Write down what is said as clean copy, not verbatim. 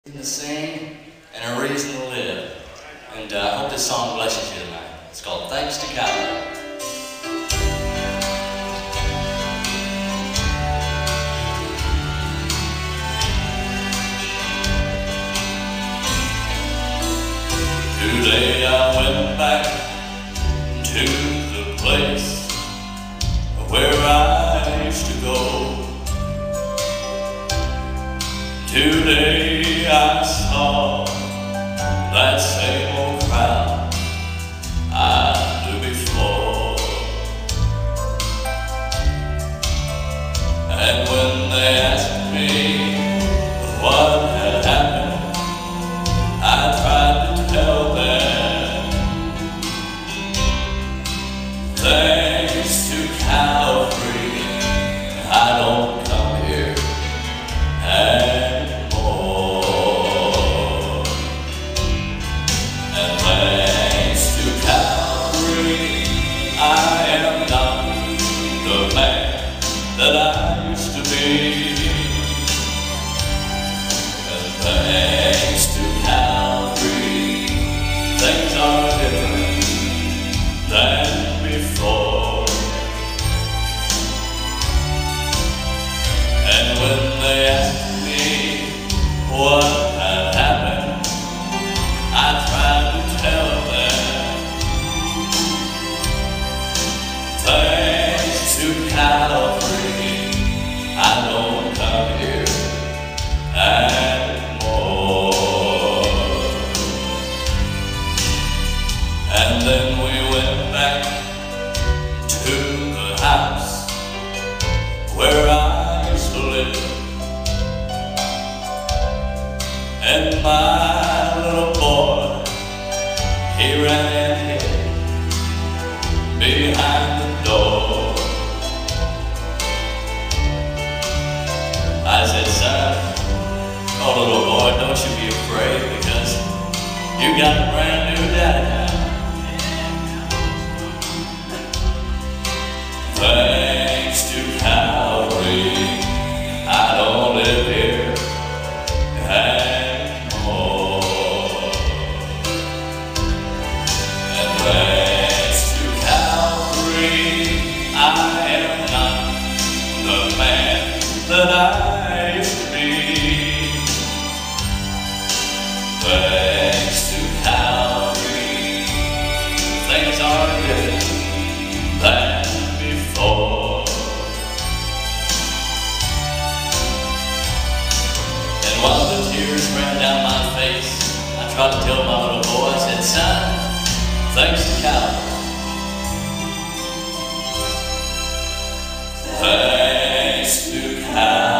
To sing and a reason to live. And I hope this song blesses you tonight. It's called Thanks to Calvary. Today I went back to the place where I used to go. Today I saw that same old crowd I knew before. And when they asked me what had happened, I tried to tell them, thanks to Calvary, I don't come here anymore. And thanks to Calvary, I am not the man that I used to be. And thanks to Calvary, things are different than before. And when they asked me what had happened, I tried to tell them, thanks to Calvary, I don't come here anymore. And then we went back to the house where I used to live. And my little boy, he ran and hid behind the door. I said, son, oh little boy, don't you be afraid, because you got a brand new daddy now. Thanks to Calvary, I don't live here anymore. And thanks to Calvary, I am not the man that I used to be. Thanks to Calvary, things are different than before. And while the tears ran down my face, I tried to tell my little boy, I said, son, thanks to Calvary. Thanks to Calvary.